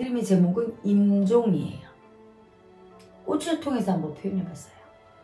그림의 제목은 임종이에요. 꽃을 통해서 한번 표현해봤어요.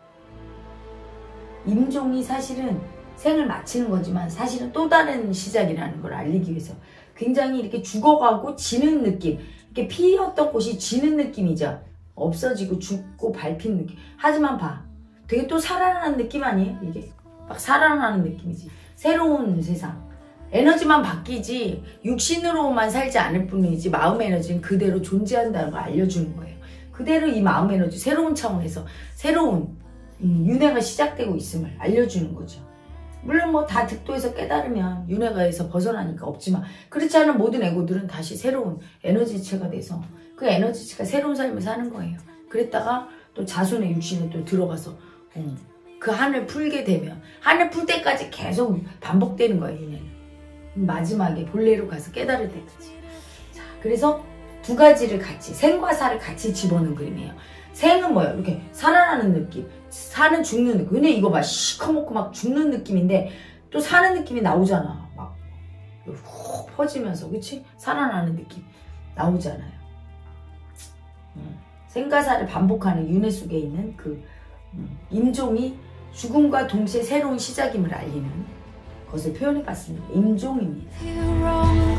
임종이 사실은 생을 마치는 거지만 사실은 또 다른 시작이라는 걸 알리기 위해서 굉장히 이렇게 죽어가고 지는 느낌, 이렇게 피었던 꽃이 지는 느낌이죠. 없어지고 죽고 밟힌 느낌. 하지만 봐, 되게 또 살아나는 느낌 아니에요? 이게 막 살아나는 느낌이지. 새로운 세상. 에너지만 바뀌지 육신으로만 살지 않을 뿐이지 마음의 에너지는 그대로 존재한다는 걸 알려주는 거예요. 그대로 이 마음의 에너지 새로운 차원에서 새로운 윤회가 시작되고 있음을 알려주는 거죠. 물론 뭐 다 득도해서 깨달으면 윤회가에서 벗어나니까 없지만 그렇지 않은 모든 에고들은 다시 새로운 에너지체가 돼서 그 에너지체가 새로운 삶을 사는 거예요. 그랬다가 또 자손의 육신에 또 들어가서 그 한을 풀게 되면 한을 풀 때까지 계속 반복되는 거예요. 윤회는. 마지막에 본래로 가서 깨달을 때까지. 자, 그래서 두 가지를 같이 생과 사를 같이 집어넣은 그림이에요. 생은 뭐예요? 이렇게 살아나는 느낌, 사는 죽는 느낌. 근데 이거 막 시커멓고 막 죽는 느낌인데 또 사는 느낌이 나오잖아. 막 훅 퍼지면서, 그치? 살아나는 느낌 나오잖아요. 생과 사를 반복하는 윤회 속에 있는 그 임종이 죽음과 동시에 새로운 시작임을 알리는 것을 표현해봤습니다. 임종입니다.